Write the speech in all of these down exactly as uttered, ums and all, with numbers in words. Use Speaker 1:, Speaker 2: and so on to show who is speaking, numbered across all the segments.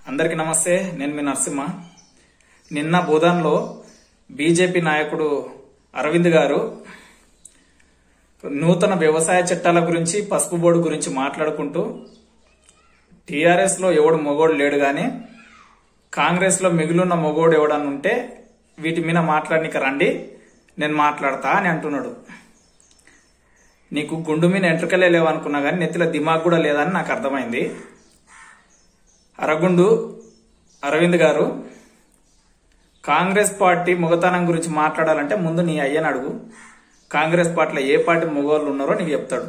Speaker 1: అందరికీ నమస్తే. నేను మీ నరసింహ. నిన్న బోధన్లో బీజేపీ నాయకుడు అరవింద్ గారు నూతన వ్యవసాయ చట్టాల గురించి, పసుపు బోర్డు గురించి మాట్లాడుకుంటూ టీఆర్ఎస్ లో ఎవడు మొగోడు లేడు గాని కాంగ్రెస్ లో మిగిలిన మొగోడు ఎవడని ఉంటే వీటి మీద మాట్లాడనిక రండి, నేను మాట్లాడతా అని అంటున్నాడు. నీకు గుండు మీద ఎంట్రుకలే లేవనుకున్నా గానీ నెత్తిలో దిమాగ్ కూడా లేదని నాకు అర్థమైంది. అరగుండు అరవింద్ గారు, కాంగ్రెస్ పార్టీ మొగతనం గురించి మాట్లాడాలంటే ముందు నీ అయ్యని అడుగు. కాంగ్రెస్ పార్టీలో ఏ పార్టీ మొగోళ్ళు ఉన్నారో నీకు చెప్తాడు.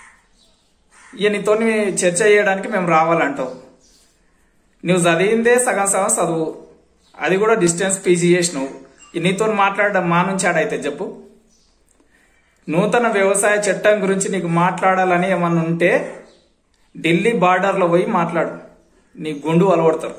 Speaker 1: ఇక నీతో చర్చ చేయడానికి మేము రావాలంటావు. నువ్వు చదివిందే సగం సగం చదువు, అది కూడా డిస్టెన్స్ పీజీ చేసినావు. నీతో మాట్లాడడం మా నుంచి ఆడైతే చెప్పు. నూతన వ్యవసాయ చట్టం గురించి నీకు మాట్లాడాలని ఏమన్నా ఉంటే ఢిల్లీ బార్డర్లో పోయి మాట్లాడు, నీ గుండు అలవడతారు.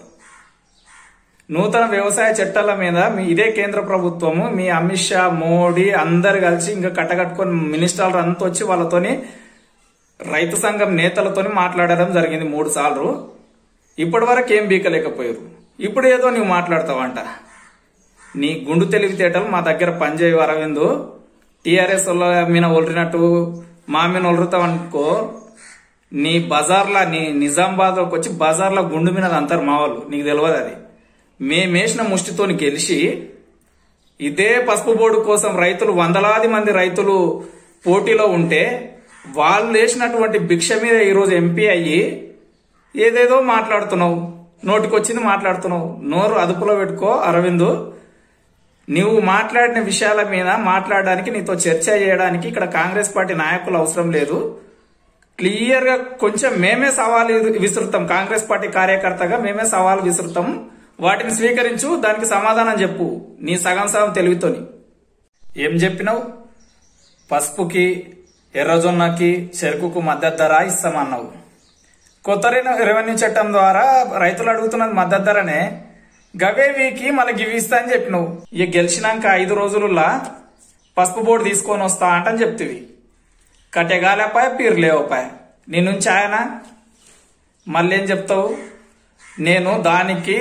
Speaker 1: నూతన వ్యవసాయ చట్టాల మీద మీ ఇదే కేంద్ర ప్రభుత్వము, మీ అమిత్ షా, మోడీ అందరు కలిసి ఇంకా కట్టకట్టుకొని మినిస్టర్లు అంతా వచ్చి వాళ్ళతోని రైతు సంఘం నేతలతోని మాట్లాడడం జరిగింది మూడు సార్లు. ఇప్పటి వరకు ఏం బీకలేకపోయారు. ఇప్పుడు ఏదో నువ్వు మాట్లాడతావంట. నీ గుండు తెలివితేటలు మా దగ్గర పనిచేయవు అరవింద్. టీఆర్ఎస్ మీద ఒలిరినట్టు మా మీద ఒలురుతావు అనుకో, నీ బజార్లా నీ నిజామాబాద్లోకి వచ్చి బజార్లో గుండు మీద అంటారు మా వాళ్ళు. నీకు తెలియదు అది. మేమేసిన ముష్టితోని గెలిచి ఇదే పసుపు బోర్డు కోసం రైతులు వందలాది మంది రైతులు పోటీలో ఉంటే వాళ్ళు వేసినటువంటి భిక్ష మీద ఈరోజు ఎంపీ అయ్యి ఏదేదో మాట్లాడుతున్నావు, నోటికొచ్చింది మాట్లాడుతున్నావు. నోరు అదుపులో పెట్టుకో అరవింద్. నువ్వు మాట్లాడిన విషయాల మీద మాట్లాడడానికి, నీతో చర్చ చేయడానికి ఇక్కడ కాంగ్రెస్ పార్టీ నాయకులు అవసరం లేదు. క్లియర్ గా కొంచెం మేమే సవాలు విసురుతాం. కాంగ్రెస్ పార్టీ కార్యకర్తగా మేమే సవాలు విసురుతాం. వాటిని స్వీకరించు, దానికి సమాధానం చెప్పు నీ సగం సగం తెలివితోని. ఏం చెప్పినావు? పసుపుకి, ఎర్రజొన్నకి, చెరుకుకు మద్దతు ధర ఇస్తామన్నావు. కొత్త రెవెన్యూ చట్టం ద్వారా రైతులు అడుగుతున్నది మద్దతు ధరనే. గవే వీకి మళ్ళీ గివి ఇస్తా అని చెప్పినావు. ఇక గెలిచినాక ఐదు రోజులలో పసుపు బోర్డు తీసుకొని వస్తా అంటని చెప్తివి. కట్టెగాలేపాయ, పీరు లేవపాయ. నీ నుంచి ఆయన మళ్ళీ ఏం చెప్తావు? నేను దానికి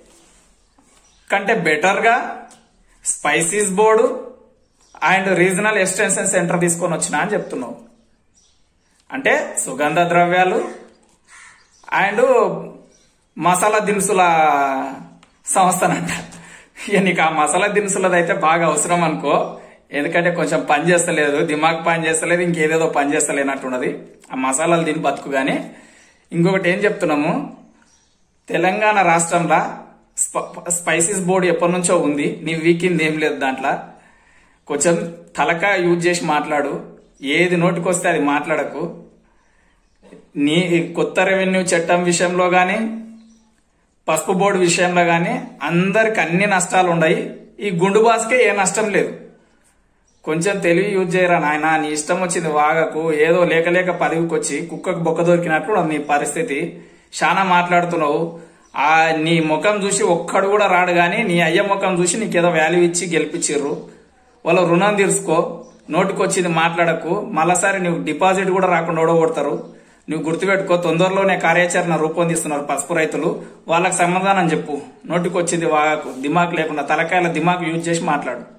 Speaker 1: కంటే బెటర్గా spices board and regional extension centre తీసుకొని వచ్చినా అని చెప్తున్నావు. అంటే సుగంధ ద్రవ్యాలు అండ్ మసాలా దినుసుల సంస్థనంట. ఇక నీకు ఆ మసాలా దినుసులది అయితే బాగా అవసరం అనుకో. ఎందుకంటే కొంచెం పని చేస్తలేదు, దిమాగ్ పని చేస్తలేదు, ఇంకేదేదో పని చేస్తలేనట్టున్నది. ఆ మసాలాలు తిని బతుకు. గానీ ఇంకొకటి ఏం చెప్తున్నాము, తెలంగాణ రాష్ట్రంలో స్పైసీస్ బోర్డు ఎప్పటి నుంచో ఉంది. నీ వీకింది ఏం లేదు దాంట్లో. కొంచెం తలక యూజ్ చేసి మాట్లాడు. ఏది నోటికొస్తే అది మాట్లాడకు. నీ కొత్త రెవెన్యూ చట్టం విషయంలో గాని, పసుపు బోర్డు విషయంలో గాని అందరికి అన్ని నష్టాలు ఉన్నాయి. ఈ గుండు బాస్కే ఏ నష్టం లేదు. కొంచెం తెలివి యూజ్ చేయరా నాయన. నీ ఇష్టం వచ్చింది వాగకు. ఏదో లేక లేక పదవికి వచ్చి కుక్కకు బొక్క దొరికినట్లు నీ పరిస్థితి. చాలా మాట్లాడుతున్నావు. ఆ నీ ముఖం చూసి ఒక్కడు కూడా రాడు గాని నీ అయ్య ముఖం చూసి నీకేదో వాల్యూ ఇచ్చి గెలిపించిర్రు. వాళ్ళ రుణం తీర్చుకో. నోటికొచ్చింది మాట్లాడకు. మళ్ళసారి నువ్వు డిపాజిట్ కూడా రాకుండా ఓడగొడతారు. నువ్వు గుర్తుపెట్టుకో. తొందరలోనే కార్యాచరణ రూపొందిస్తున్నారు పసుపు రైతులు. వాళ్ళకి సమాధానం చెప్పు. నోటికొచ్చింది వాగకు. దిమాగ్ లేకుండా తలకాయల దిమాగ్ యూజ్ చేసి మాట్లాడు.